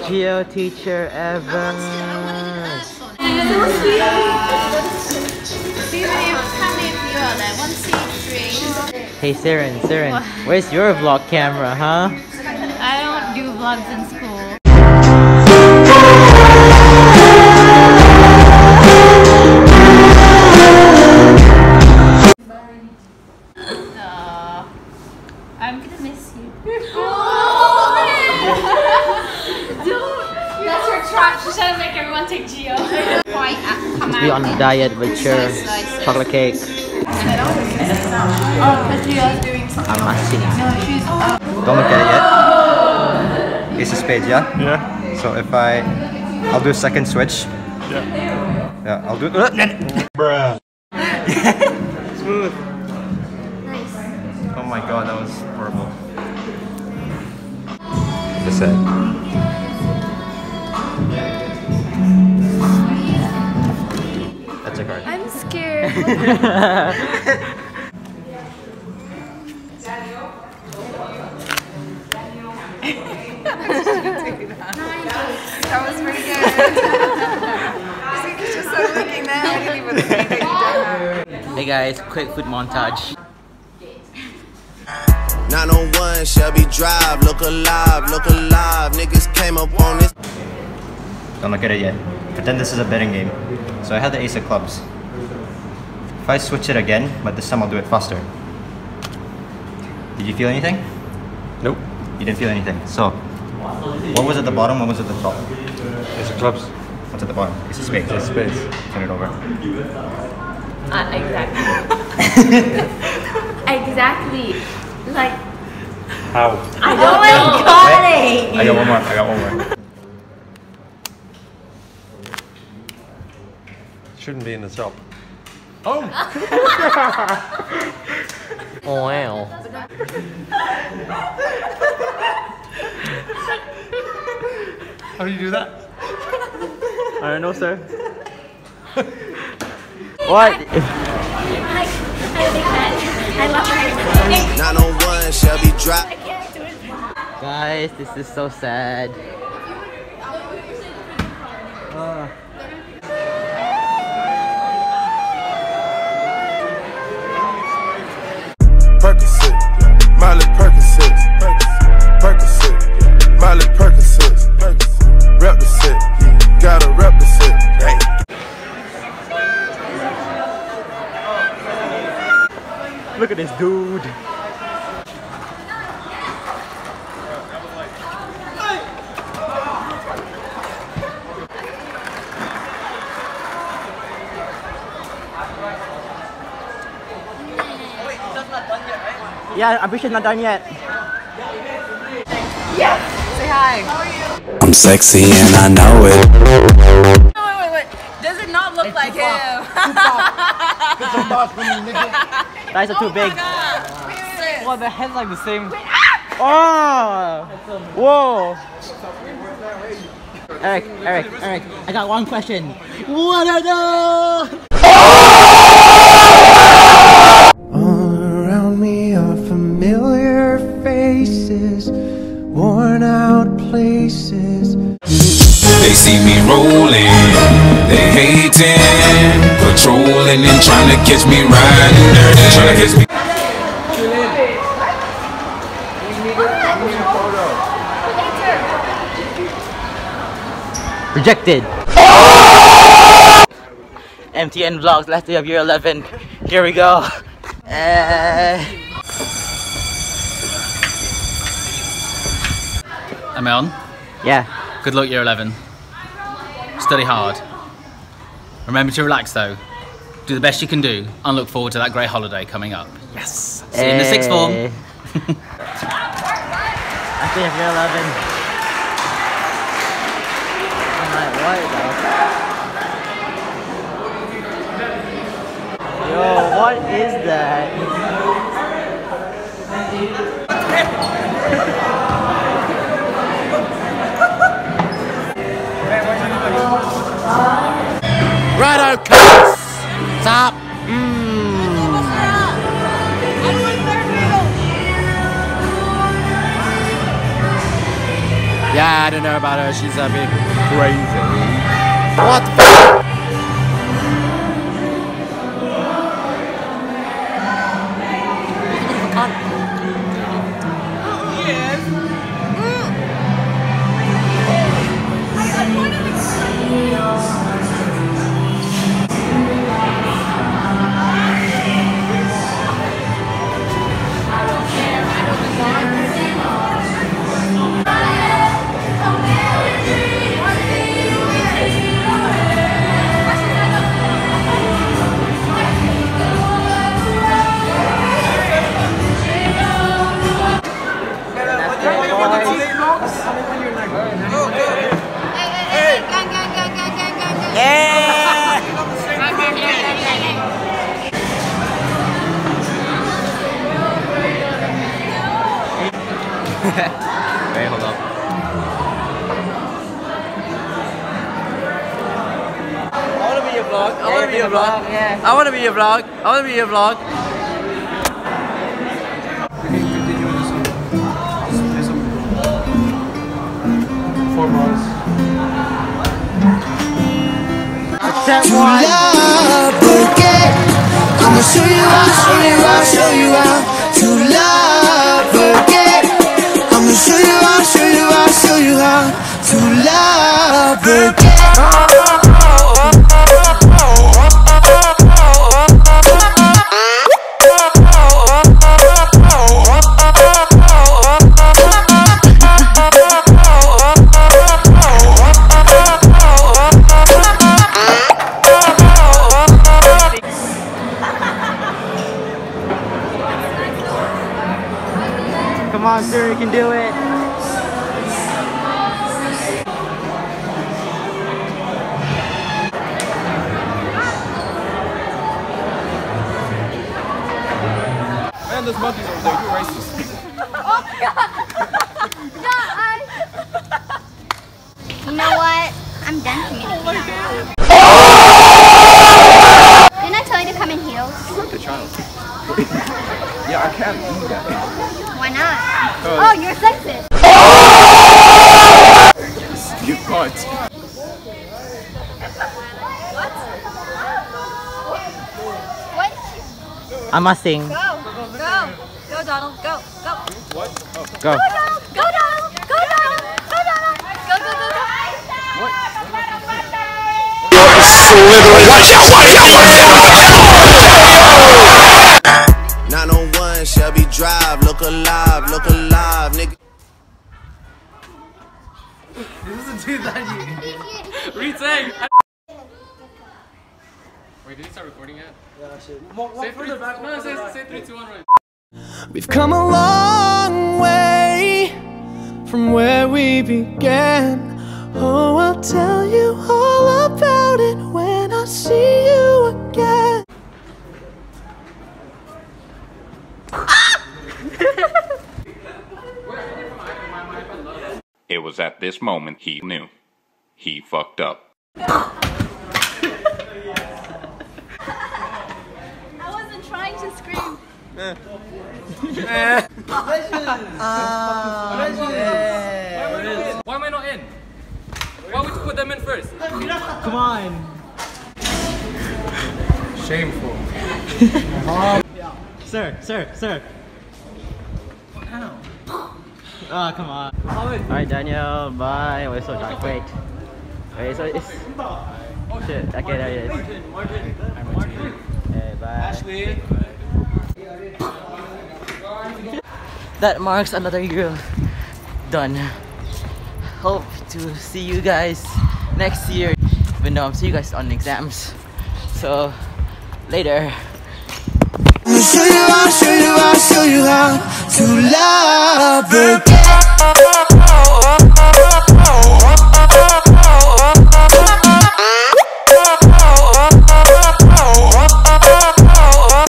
Geo teacher ever. Hey Siren, where's your vlog camera, huh? I don't do vlogs in school. I'm gonna miss you. That's her trap. She's trying to make everyone take Geo. Just be on a diet with your chocolate cake. I'm not seeing. Don't look at it yet. Ace of spades, yeah? Yeah. So if I'll do a second switch. Yeah. Yeah, I'll do Bruh. Smooth. Nice. Oh my god, that was horrible. Just said. That's a card. I'm scared. That was pretty good. She's just so looking there. I didn't even think that you did that. Hey guys, quick food montage. 901 Shelby Drive, look alive, niggas came up on this. Don't look at it yet. Pretend this is a betting game. So I had the ace of clubs. If I switch it again, but this time I'll do it faster. Did you feel anything? Nope. You didn't feel anything. So, what was at the bottom, what was at the top? Ace of clubs. What's at the bottom? Ace of spades. Ace of spades. Turn it over. Exactly. Exactly. Like. How? I don't got it. I got one more. Shouldn't be in the top. Oh! Oh wow. How do you do that? I don't know, sir. What? I love her. 901 Shelby Drive. Guys, this is so sad. Percocet, Miley Percocet, Miley Percocet, rep the set, gotta rep the set. Look at this dude. Yeah, I'm pretty sure it's not done yet. Yes! Say hi. How are you? I'm sexy and I know it. Wait. Does it not look like him? Guys are too big. Well, the head's like the same. Oh! Whoa! Eric, I got one question. What are those? All around me are familiar faces, worn out places. They see me rolling, they hating, patrolling and trying to catch me riding dirty, trying to catch me. Rejected. MTN Vlogs, last day of year 11. Here we go. Am I on? Yeah. Good luck, year 11. Study hard. Remember to relax though. Do the best you can do and look forward to that great holiday coming up. Yes. See you in the sixth form. Last day of year 11. I'm like, what though? Yo, what is that? Righto, cuz! Stop! Yeah, I don't know about her. She's a bit crazy. What the fuck? Wait, hold up. I wanna be your vlog. I wanna be your vlog. Yeah. I wanna be your vlog. I wanna be your vlog. I'ma show you how, show you how, show you how to love again. I'ma show you how, show you how, show you how to love again. Come on, sir, you can do it. Man, there's monkeys over there. You're racist. Oh God! You know what? I'm done communicating. Didn't I tell you to come in heels? You like the child. Yeah, I can't do that. Why not? Oh, you're sexist. Yes, you can't. What? I must sing. Go, Donald. Go. What? Oh. Go. Go, Donald. Go, Donald. Go, Donald. Go, Donald. Go. What? Watch out, watch out, watch out. 901 Shelby Drive, look alive, nigga. Retake! Wait, did he start recording yet? Yeah, shit. Say 3, 2, 1, right. We've come a long way from where we began. Oh, I'll tell you all about it when I see you again. It was at this moment he knew. He fucked up. I wasn't trying to scream. Why am I not in? Why would you put them in first? Come on. Shameful. Sir. Oh, come on. Alright, Daniel, bye. We're so dark. Wait, so it's... Oh shit, okay, there it is. Martin. Hey, bye. Ashley. That marks another year done. Hope to see you guys next year, even though I'm seeing you guys on exams. So, later. I'ma show you how to love again.